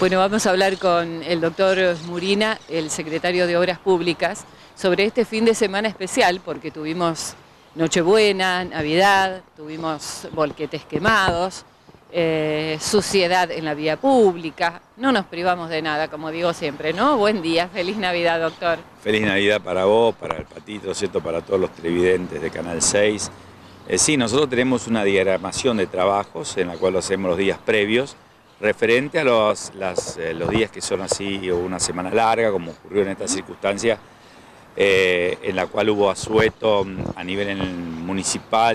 Bueno, vamos a hablar con el doctor Murina, el secretario de Obras Públicas, sobre este fin de semana especial, porque tuvimos Nochebuena, Navidad, tuvimos volquetes quemados, suciedad en la vía pública. No nos privamos de nada, como digo siempre, ¿no? Buen día, feliz Navidad, doctor. Feliz Navidad para vos, para el Patito, ¿cierto? Para todos los televidentes de Canal 6. Sí, nosotros tenemos una diagramación de trabajos en la cual lo hacemos los días previos, referente a los días que son así, o una semana larga, como ocurrió en esta circunstancia, en la cual hubo asueto a nivel municipal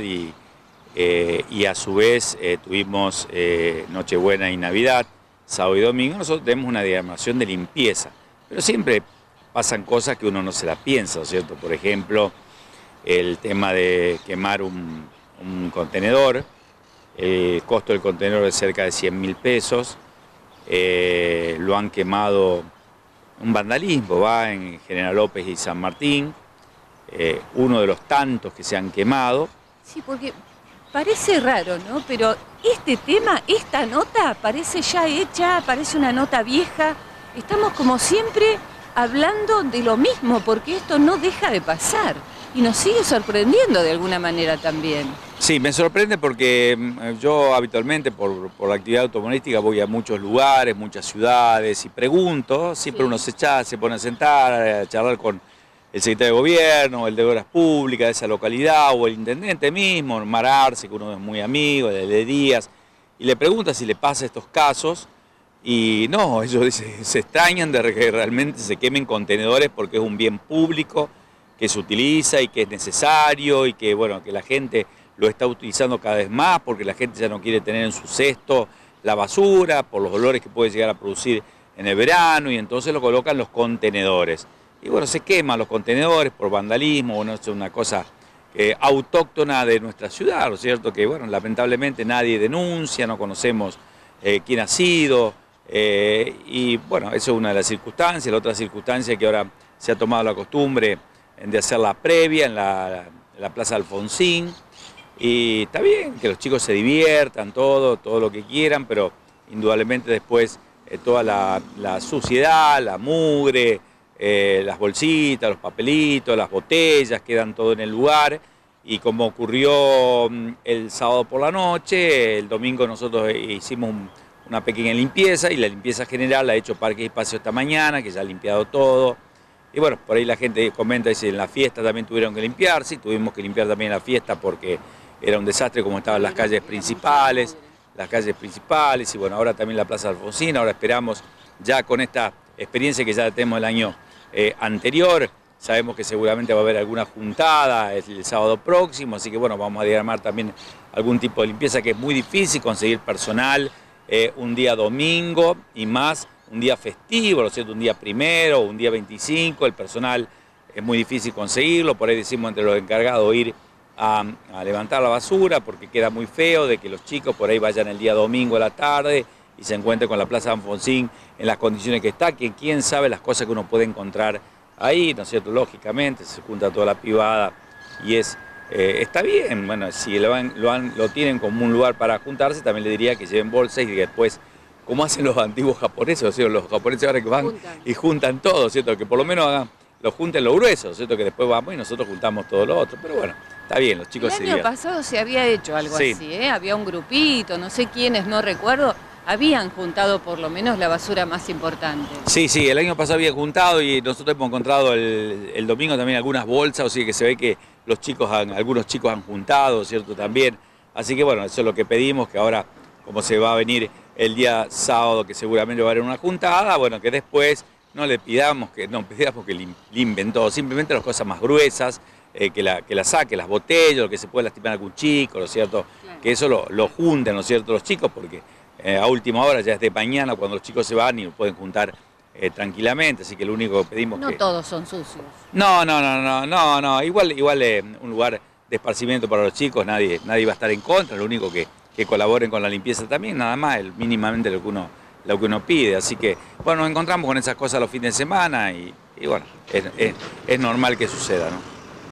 y a su vez tuvimos Nochebuena y Navidad, sábado y domingo. Nosotros tenemos una diagramación de limpieza, pero siempre pasan cosas que uno no se las piensa, ¿cierto? Por ejemplo, el tema de quemar un contenedor. El costo del contenedor es cerca de 100.000 pesos, lo han quemado, un vandalismo, va en General López y San Martín, uno de los tantos que se han quemado. Sí, porque parece raro, ¿no? Pero este tema, esta nota, parece ya hecha, parece una nota vieja. Estamos como siempre hablando de lo mismo, porque esto no deja de pasar y nos sigue sorprendiendo de alguna manera también. Sí, me sorprende porque yo habitualmente por la actividad automovilística voy a muchos lugares, muchas ciudades y pregunto, siempre uno se pone a sentar, a charlar con el secretario de Gobierno, el de Obras Públicas de esa localidad o el intendente mismo, Mar Arce, que uno es muy amigo, el de Díaz, y le pregunta si le pasa estos casos y no, ellos se extrañan de que realmente se quemen contenedores porque es un bien público que se utiliza y que es necesario y que, bueno, que la gente lo está utilizando cada vez más porque la gente ya no quiere tener en su cesto la basura por los olores que puede llegar a producir en el verano, y entonces lo colocan en los contenedores. Y bueno, se queman los contenedores por vandalismo, bueno, es una cosa autóctona de nuestra ciudad, ¿no es cierto? Que bueno, lamentablemente nadie denuncia, no conocemos quién ha sido, y bueno, eso es una de las circunstancias. La otra circunstancia es que ahora se ha tomado la costumbre de hacer la previa en la Plaza Alfonsín. Y está bien que los chicos se diviertan, todo lo que quieran, pero indudablemente después toda la suciedad, la mugre, las bolsitas, los papelitos, las botellas, quedan todo en el lugar. Y como ocurrió el sábado por la noche, el domingo nosotros hicimos una pequeña limpieza, y la limpieza general la ha hecho Parque y Espacio esta mañana, que ya ha limpiado todo. Y bueno, por ahí la gente comenta, dice, en la fiesta también tuvieron que limpiar. Sí, tuvimos que limpiar también la fiesta porque era un desastre como estaban las calles principales, y bueno, ahora también la Plaza Alfonsín. Ahora esperamos, ya con esta experiencia que ya tenemos el año anterior, sabemos que seguramente va a haber alguna juntada el sábado próximo, así que bueno, vamos a diagramar también algún tipo de limpieza, que es muy difícil conseguir personal un día domingo y más un día festivo, ¿no es cierto? Un día primero, un día 25, el personal es muy difícil conseguirlo. Por ahí decimos entre los encargados ir a levantar la basura, porque queda muy feo de que los chicos por ahí vayan el día domingo a la tarde y se encuentren con la Plaza Alfonsín en las condiciones que está, que quién sabe las cosas que uno puede encontrar ahí, ¿no es cierto? Lógicamente se junta toda la pibada y está bien. Bueno, si lo tienen como un lugar para juntarse, también le diría que lleven bolsas y que después, como hacen los antiguos japoneses, ¿cierto? Los japoneses ahora que van y juntan todo, ¿cierto? Que por lo menos lo junten lo grueso, ¿cierto? Que después vamos y nosotros juntamos todo lo otro. Pero bueno, está bien, los chicos se divierten. El año pasado se había hecho algo así, ¿eh? Había un grupito, no sé quiénes, no recuerdo, habían juntado por lo menos la basura más importante. Sí, el año pasado habían juntado y nosotros hemos encontrado el domingo también algunas bolsas, o sea que se ve que algunos chicos han juntado, ¿cierto? También. Así que bueno, eso es lo que pedimos, que ahora, como se va a venir el día sábado, que seguramente va a haber una juntada, bueno, que después no pidamos que limpien todo, simplemente las cosas más gruesas, que la saquen, las botellas, lo que se puede lastimar a algún chico, ¿no es cierto? Claro. Que eso lo junten, ¿no es cierto?, los chicos, porque a última hora, ya es de mañana, cuando los chicos se van y lo pueden juntar tranquilamente, así que lo único que pedimos no todos son sucios. No, igual un lugar de esparcimiento para los chicos, nadie va a estar en contra, lo único que colaboren con la limpieza también, nada más, mínimamente lo que uno pide. Así que, bueno, nos encontramos con esas cosas los fines de semana y bueno, es normal que suceda, ¿no?